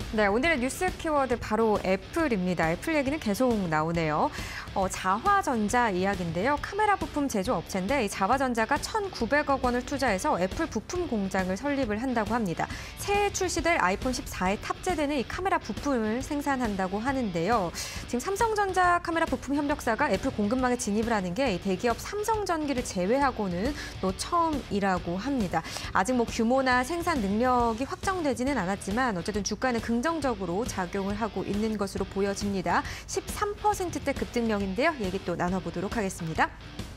네, 오늘의 뉴스 키워드 바로 애플입니다. 애플 얘기는 계속 나오네요. 자화전자 이야기인데요. 카메라 부품 제조업체인데 이 자화전자가 1,900억 원을 투자해서 애플 부품 공장을 설립을 한다고 합니다. 새해 출시될 아이폰 14에 탑재되는 이 카메라 부품을 생산한다고 하는데요. 지금 삼성전자 카메라 부품 협력사가 애플 공급망에 진입을 하는 게 대기업 삼성전기를 제외하고는 또 처음이라고 합니다. 아직 규모나 생산 능력이 확정되지는 않았지만 어쨌든 주가는 긍정적으로 작용을 하고 있는 것으로 보여집니다. 13%대 급등력인데요. 얘기 또 나눠보도록 하겠습니다.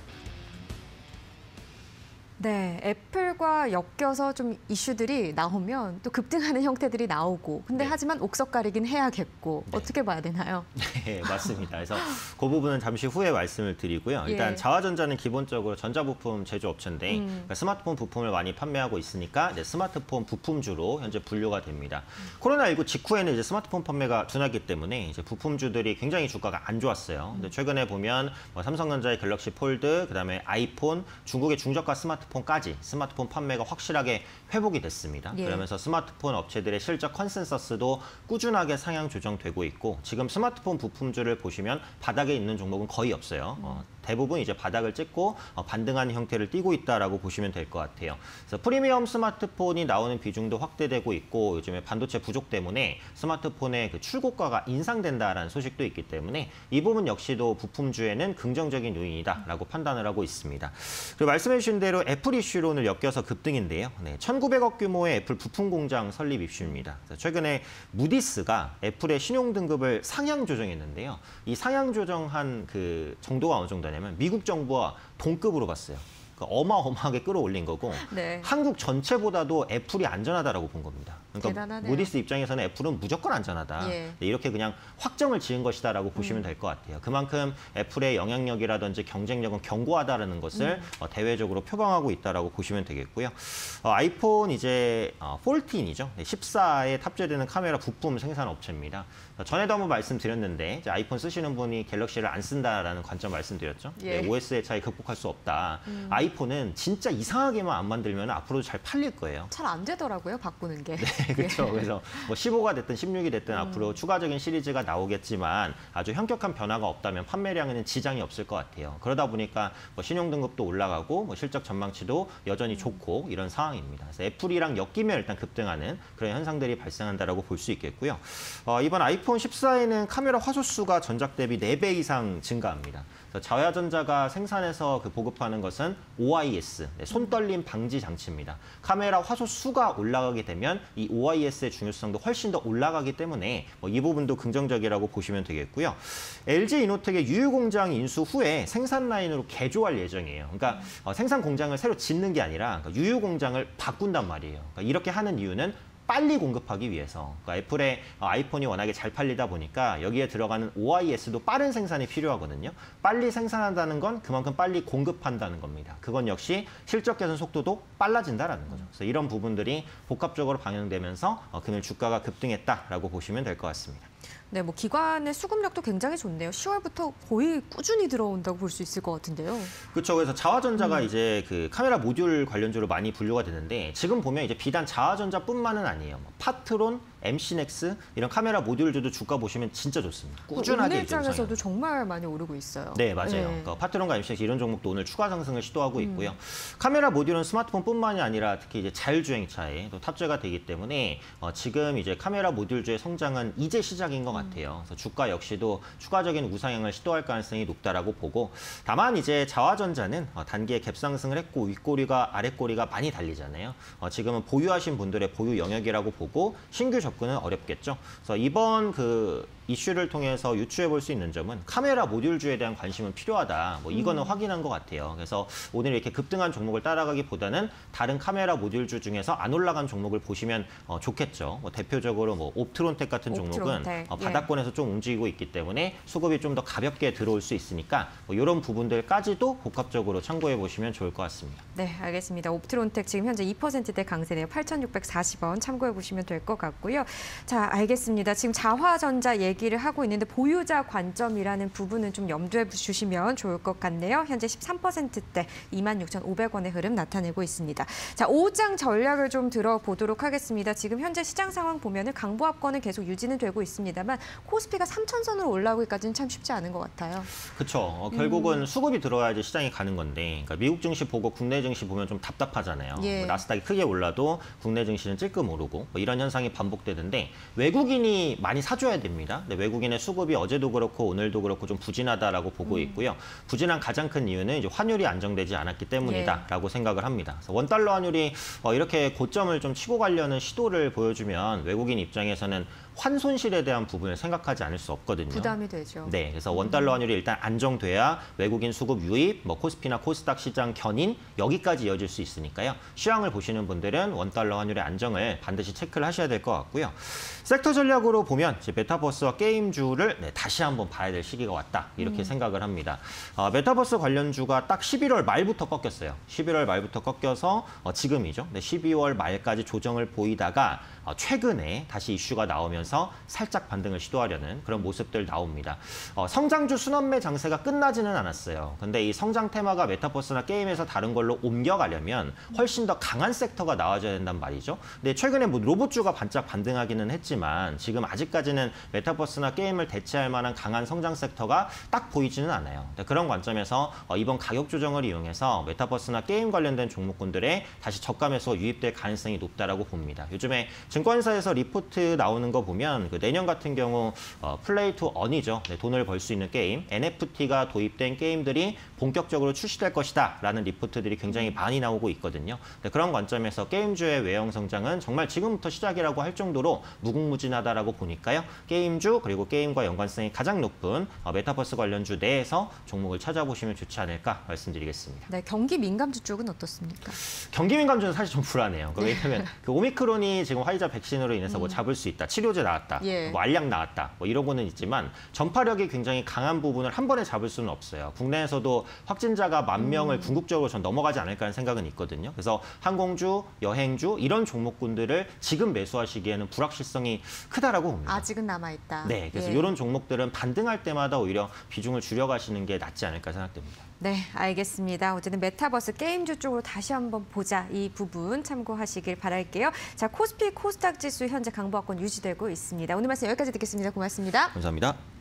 네, 애플과 엮여서 좀 이슈들이 나오면 또 급등하는 형태들이 나오고 근데 하지만 옥석 가리긴 해야겠고 어떻게 봐야 되나요? 네, 맞습니다. 그래서 그 부분은 잠시 후에 말씀을 드리고요. 일단 자화전자는 기본적으로 전자부품 제조업체인데 그러니까 스마트폰 부품을 많이 판매하고 있으니까 이제 스마트폰 부품주로 현재 분류가 됩니다. 코로나19 직후에는 이제 스마트폰 판매가 둔하기 때문에 이제 부품주들이 굉장히 주가가 안 좋았어요. 근데 최근에 보면 삼성전자의 갤럭시 폴드, 그다음에 아이폰, 중국의 중저가 스마트폰까지 스마트폰 판매가 확실하게 회복이 됐습니다. 그러면서 스마트폰 업체들의 실적 컨센서스도 꾸준하게 상향 조정되고 있고 지금 스마트폰 부품주를 보시면 바닥에 있는 종목은 거의 없어요. 대부분 이제 바닥을 찍고 반등하는 형태를 띠고 있다라고 보시면 될 것 같아요. 그래서 프리미엄 스마트폰이 나오는 비중도 확대되고 있고 요즘에 반도체 부족 때문에 스마트폰의 그 출고가가 인상된다라는 소식도 있기 때문에 이 부분 역시도 부품주에는 긍정적인 요인이다라고 판단을 하고 있습니다. 그리고 말씀해 주신 대로 애플 이슈로 오늘 엮여서 급등인데요. 1,900억 규모의 애플 부품 공장 설립 이슈입니다. 최근에 무디스가 애플의 신용 등급을 상향 조정했는데요. 이 상향 조정한 그 정도가 어느 정도냐면 미국 정부와 동급으로 봤어요. 어마어마하게 끌어올린 거고 한국 전체보다도 애플이 안전하다라고 본 겁니다. 그러니까 대단하네요. 무디스 입장에서는 애플은 무조건 안전하다. 이렇게 그냥 확정을 지은 것이다라고 보시면 될 것 같아요. 그만큼 애플의 영향력이라든지 경쟁력은 견고하다라는 것을 대외적으로 표방하고 있다라고 보시면 되겠고요. 아이폰 이제 14이죠. 14에 탑재되는 카메라 부품 생산 업체입니다. 전에도 한번 말씀드렸는데 이제 아이폰 쓰시는 분이 갤럭시를 안 쓴다라는 관점 말씀드렸죠. OS의 차이 극복할 수 없다. 아이폰은 진짜 이상하게만 안 만들면 앞으로도 잘 팔릴 거예요. 잘 안 되더라고요, 바꾸는 게. 네, 그렇죠. 그래서 15가 됐든 16이 됐든 앞으로 추가적인 시리즈가 나오겠지만 아주 현격한 변화가 없다면 판매량에는 지장이 없을 것 같아요. 그러다 보니까 신용 등급도 올라가고 실적 전망치도 여전히 좋고 이런 상황입니다. 그래서 애플이랑 엮이면 일단 급등하는 그런 현상들이 발생한다라고 볼 수 있겠고요. 이번 아이폰 14에는 카메라 화소수가 전작 대비 4배 이상 증가합니다. 자화전자가 생산해서 보급하는 것은 OIS, 손떨림 방지 장치입니다. 카메라 화소 수가 올라가게 되면 이 OIS의 중요성도 훨씬 더 올라가기 때문에 이 부분도 긍정적이라고 보시면 되겠고요. LG 이노텍의 유유 공장 인수 후에 생산 라인으로 개조할 예정이에요. 그러니까 생산 공장을 새로 짓는 게 아니라 유유 공장을 바꾼단 말이에요. 그러니까 이렇게 하는 이유는 빨리 공급하기 위해서 그러니까 애플의 아이폰이 워낙에 잘 팔리다 보니까 여기에 들어가는 OIS도 빠른 생산이 필요하거든요. 빨리 생산한다는 건 그만큼 빨리 공급한다는 겁니다. 그건 역시 실적 개선 속도도 빨라진다라는 거죠. 그래서 이런 부분들이 복합적으로 방영되면서 금일 주가가 급등했다라고 보시면 될 것 같습니다. 네, 기관의 수급력도 굉장히 좋네요. 10월부터 거의 꾸준히 들어온다고 볼 수 있을 것 같은데요. 그렇죠. 그래서 자화전자가 이제 그 카메라 모듈 관련주로 많이 분류가 되는데 지금 보면 이제 비단 자화전자뿐만은 아니에요. 파트론, MC넥스 이런 카메라 모듈주도 주가 보시면 진짜 좋습니다. 꾸준하게 오늘 장에서도 정말 많이 오르고 있어요. 네, 맞아요. 그러니까 파트론과 MC넥스 이런 종목도 오늘 추가 상승을 시도하고 있고요. 카메라 모듈은 스마트폰뿐만이 아니라 특히 이제 자율주행차에 또 탑재가 되기 때문에 지금 이제 카메라 모듈주의 성장은 이제 시작인 것 같아요. 그래서 주가 역시도 추가적인 우상향을 시도할 가능성이 높다라고 보고 다만 이제 자화전자는 단기에 갭상승을 했고 윗꼬리가 아랫꼬리가 많이 달리잖아요. 지금은 보유하신 분들의 보유 영역이라고 보고 신규 접근은 어렵겠죠. 그래서 이번 이슈를 통해서 유추해 볼 수 있는 점은 카메라 모듈주에 대한 관심은 필요하다. 이거는 확인한 것 같아요. 그래서 오늘 이렇게 급등한 종목을 따라가기보다는 다른 카메라 모듈주 중에서 안 올라간 종목을 보시면 좋겠죠. 대표적으로 옵트론텍 같은 종목은 바닥권에서 좀 움직이고 있기 때문에 수급이 좀 더 가볍게 들어올 수 있으니까 이런 부분들까지도 복합적으로 참고해 보시면 좋을 것 같습니다. 네, 알겠습니다. 옵트론텍 지금 현재 2%대 강세네요. 8,640원 참고해 보시면 될 것 같고요. 자, 알겠습니다. 지금 자화전자 얘기 얘기를 하고 있는데 보유자 관점이라는 부분은 좀 염두에 주시면 좋을 것 같네요. 현재 13%대 26,500원의 흐름 나타내고 있습니다. 자, 5장 전략을 좀 들어보도록 하겠습니다. 지금 현재 시장 상황 보면은 강보합권은 계속 유지는 되고 있습니다만 코스피가 3,000선으로 올라오기까지는 참 쉽지 않은 것 같아요. 그렇죠. 결국은 수급이 들어와야지 시장이 가는 건데, 그러니까 미국 증시 보고 국내 증시 보면 좀 답답하잖아요. 예. 뭐 나스닥이 크게 올라도 국내 증시는 찔끔 오르고 뭐 이런 현상이 반복되는데 외국인이 많이 사줘야 됩니다. 근데 외국인의 수급이 어제도 그렇고 오늘도 그렇고 좀 부진하다라고 보고 있고요. 부진한 가장 큰 이유는 이제 환율이 안정되지 않았기 때문이다라고 생각을 합니다. 그래서 원달러 환율이 이렇게 고점을 좀 치고 가려는 시도를 보여주면 외국인 입장에서는 환손실에 대한 부분을 생각하지 않을 수 없거든요. 부담이 되죠. 네, 그래서 원달러 환율이 일단 안정돼야 외국인 수급 유입, 뭐 코스피나 코스닥 시장 견인 여기까지 이어질 수 있으니까요. 시황을 보시는 분들은 원달러 환율의 안정을 반드시 체크를 하셔야 될 것 같고요. 섹터 전략으로 보면 이제 메타버스와 게임주를 다시 한번 봐야 될 시기가 왔다 이렇게 생각을 합니다. 메타버스 관련주가 딱 11월 말부터 꺾였어요. 11월 말부터 꺾여서 지금이죠. 12월 말까지 조정을 보이다가 최근에 다시 이슈가 나오면서 살짝 반등을 시도하려는 그런 모습들 나옵니다. 성장주 순환매 장세가 끝나지는 않았어요. 근데 이 성장 테마가 메타버스나 게임에서 다른 걸로 옮겨가려면 훨씬 더 강한 섹터가 나와줘야 된단 말이죠. 근데 최근에 뭐 로봇주가 반짝 반등하기는 했지만 지금 아직까지는 메타버스나 게임을 대체할 만한 강한 성장 섹터가 딱 보이지는 않아요. 그런 관점에서 이번 가격 조정을 이용해서 메타버스나 게임 관련된 종목군들에 다시 저가 매수가 유입될 가능성이 높다라고 봅니다. 요즘에 증권사에서 리포트 나오는 거 보면 그 내년 같은 경우 플레이 투 언이죠. 돈을 벌 수 있는 게임, NFT가 도입된 게임들이 본격적으로 출시될 것이다 라는 리포트들이 굉장히 많이 나오고 있거든요. 그런 관점에서 게임주의 외형 성장은 정말 지금부터 시작이라고 할 정도로 무궁무진하다라고 보니까요. 게임주 그리고 게임과 연관성이 가장 높은 메타버스 관련주 내에서 종목을 찾아보시면 좋지 않을까 말씀드리겠습니다. 네, 경기 민감주 쪽은 어떻습니까? 경기 민감주는 사실 좀 불안해요. 왜냐하면 그 오미크론이 지금 화이자 백신으로 인해서 뭐 잡을 수 있다, 치료제 나왔다, 예. 뭐 알약 나왔다, 뭐 이러고는 있지만 전파력이 굉장히 강한 부분을 한 번에 잡을 수는 없어요. 국내에서도 확진자가 10,000명을 궁극적으로 전 넘어가지 않을까 하는 생각은 있거든요. 그래서 항공주, 여행주 이런 종목군들을 지금 매수하시기에는 불확실성이 크다라고 봅니다. 아직은 남아있다. 네, 그래서 예. 이런 종목들은 반등할 때마다 오히려 비중을 줄여가시는 게 낫지 않을까 생각됩니다. 네, 알겠습니다. 어쨌든 메타버스 게임주 쪽으로 다시 한번 보자. 이 부분 참고하시길 바랄게요. 자, 코스피 코스닥 지수 현재 강보합권 유지되고 있습니다. 오늘 말씀 여기까지 듣겠습니다. 고맙습니다. 감사합니다.